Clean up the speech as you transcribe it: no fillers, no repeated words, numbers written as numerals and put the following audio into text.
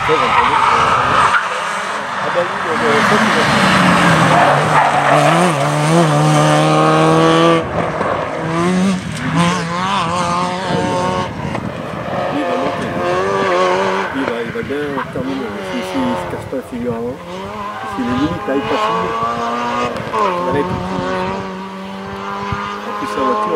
Ah bah oui, ça c'est lui, il va monter. Lui, il va bien terminer. S'il ne se casse pas la figure avant, s'il est limite là, il passe. Il arrête. En plus, ça va